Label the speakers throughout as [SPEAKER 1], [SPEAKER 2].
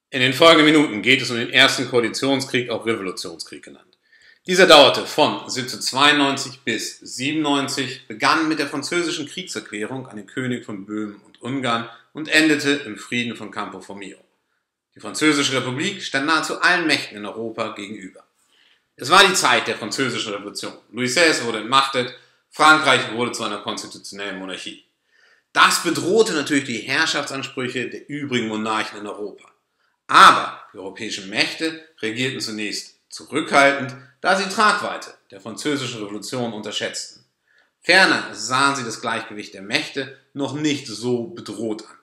[SPEAKER 1] In den folgenden Minuten geht es um den ersten Koalitionskrieg, auch Revolutionskrieg genannt. Dieser dauerte von 1792 bis 1797, begann mit der französischen Kriegserklärung an den König von Böhmen und Ungarn und endete im Frieden von Campo Formio. Die Französische Republik stand nahezu allen Mächten in Europa gegenüber. Es war die Zeit der Französischen Revolution. Louis XVI wurde entmachtet, Frankreich wurde zu einer konstitutionellen Monarchie. Das bedrohte natürlich die Herrschaftsansprüche der übrigen Monarchen in Europa. Aber die europäischen Mächte regierten zunächst zurückhaltend, da sie die Tragweite der Französischen Revolution unterschätzten. Ferner sahen sie das Gleichgewicht der Mächte noch nicht so bedroht an.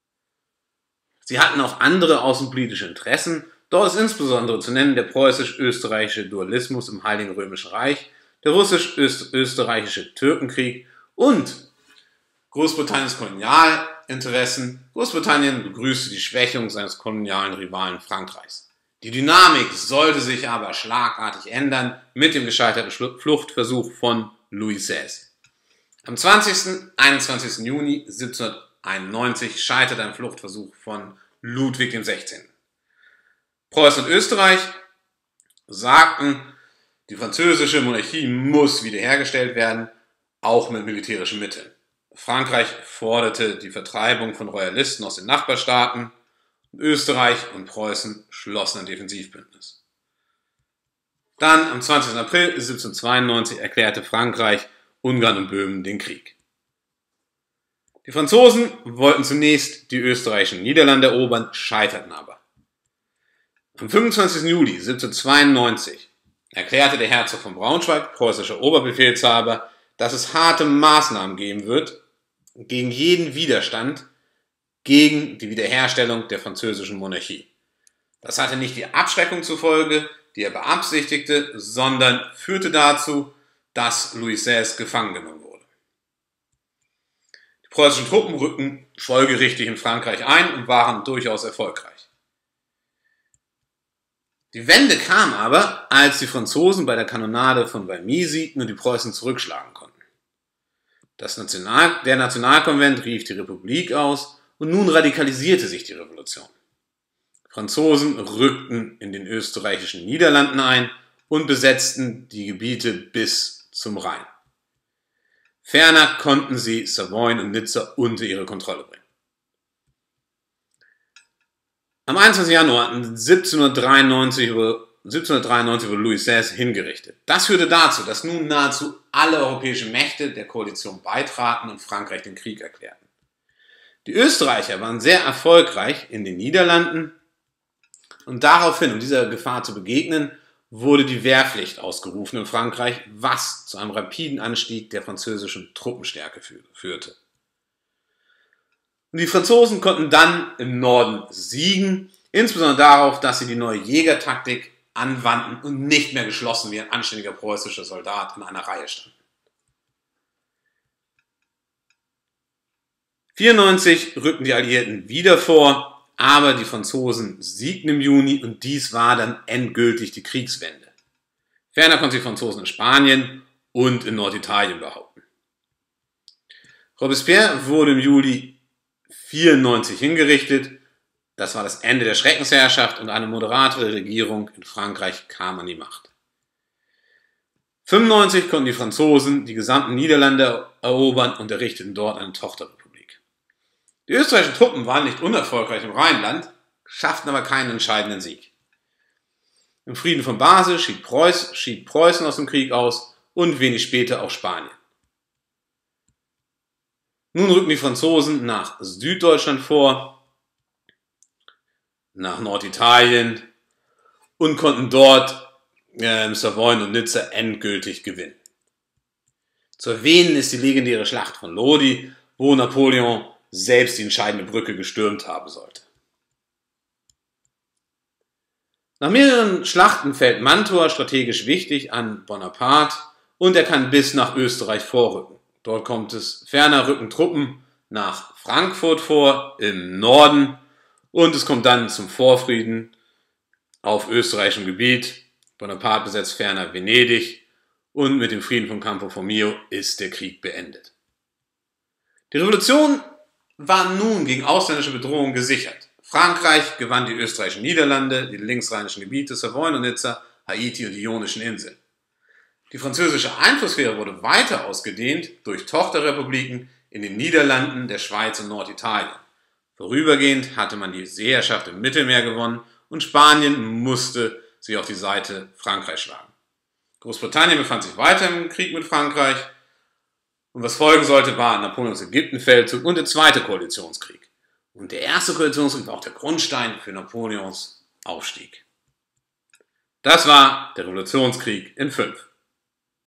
[SPEAKER 1] Sie hatten auch andere außenpolitische Interessen, dort ist insbesondere zu nennen der preußisch-österreichische Dualismus im Heiligen Römischen Reich, der russisch-österreichische Türkenkrieg und Großbritanniens Kolonialinteressen. Großbritannien begrüßte die Schwächung seines kolonialen Rivalen Frankreichs. Die Dynamik sollte sich aber schlagartig ändern mit dem gescheiterten Fluchtversuch von Louis XVI. Am 21. Juni 1791 scheiterte ein Fluchtversuch von Ludwig XVI. Preußen und Österreich sagten, die französische Monarchie muss wiederhergestellt werden, auch mit militärischen Mitteln. Frankreich forderte die Vertreibung von Royalisten aus den Nachbarstaaten und Österreich und Preußen schlossen ein Defensivbündnis. Dann am 20. April 1792 erklärte Frankreich Ungarn und Böhmen den Krieg. Die Franzosen wollten zunächst die österreichischen Niederlande erobern, scheiterten aber. Am 25. Juli 1792 erklärte der Herzog von Braunschweig, preußischer Oberbefehlshaber, dass es harte Maßnahmen geben wird gegen jeden Widerstand gegen die Wiederherstellung der französischen Monarchie. Das hatte nicht die Abschreckung zur Folge, die er beabsichtigte, sondern führte dazu, dass Louis XVI gefangen genommen wurde. Die preußischen Truppen rückten folgerichtig in Frankreich ein und waren durchaus erfolgreich. Die Wende kam aber, als die Franzosen bei der Kanonade von Valmy siegten und die Preußen zurückschlagen konnten. Der Nationalkonvent rief die Republik aus und nun radikalisierte sich die Revolution. Die Franzosen rückten in den österreichischen Niederlanden ein und besetzten die Gebiete bis zum Rhein. Ferner konnten sie Savoyen und Nizza unter ihre Kontrolle bringen. Am 21. Januar 1793 wurde Louis XVI hingerichtet. Das führte dazu, dass nun nahezu alle europäischen Mächte der Koalition beitraten und Frankreich den Krieg erklärten. Die Österreicher waren sehr erfolgreich in den Niederlanden und daraufhin, um dieser Gefahr zu begegnen, wurde die Wehrpflicht ausgerufen in Frankreich, was zu einem rapiden Anstieg der französischen Truppenstärke führte. Und die Franzosen konnten dann im Norden siegen, insbesondere darauf, dass sie die neue Jägertaktik anwandten und nicht mehr geschlossen wie ein anständiger preußischer Soldat in einer Reihe standen. 1994 rückten die Alliierten wieder vor, aber die Franzosen siegten im Juni und dies war dann endgültig die Kriegswende. Ferner konnten die Franzosen in Spanien und in Norditalien behaupten. Robespierre wurde im Juli 1994 hingerichtet. Das war das Ende der Schreckensherrschaft und eine moderatere Regierung in Frankreich kam an die Macht. 1995 konnten die Franzosen die gesamten Niederlande erobern und errichteten dort eine Tochterrepublik. Die österreichischen Truppen waren nicht unerfolgreich im Rheinland, schafften aber keinen entscheidenden Sieg. Im Frieden von Basel schied Preußen aus dem Krieg aus und wenig später auch Spanien. Nun rückten die Franzosen nach Süddeutschland vor, nach Norditalien und konnten dort Savoyen und Nizza endgültig gewinnen. Zu erwähnen ist die legendäre Schlacht von Lodi, wo Napoleon selbst die entscheidende Brücke gestürmt haben sollte. Nach mehreren Schlachten fällt Mantua strategisch wichtig an Bonaparte und er kann bis nach Österreich vorrücken. Dort kommt es ferner, rücken Truppen nach Frankfurt vor, im Norden, und es kommt dann zum Vorfrieden auf österreichischem Gebiet. Bonaparte besetzt ferner Venedig und mit dem Frieden von Campo Formio ist der Krieg beendet. Die Revolution war nun gegen ausländische Bedrohungen gesichert. Frankreich gewann die österreichischen Niederlande, die linksrheinischen Gebiete Savoyen und Nizza, Haiti und die Ionischen Inseln. Die französische Einflusssphäre wurde weiter ausgedehnt durch Tochterrepubliken in den Niederlanden, der Schweiz und Norditalien. Vorübergehend hatte man die Seeherrschaft im Mittelmeer gewonnen und Spanien musste sich auf die Seite Frankreichs schlagen. Großbritannien befand sich weiter im Krieg mit Frankreich und was folgen sollte, war Napoleons Ägyptenfeldzug und der zweite Koalitionskrieg. Und der erste Koalitionskrieg war auch der Grundstein für Napoleons Aufstieg. Das war der Revolutionskrieg in 5.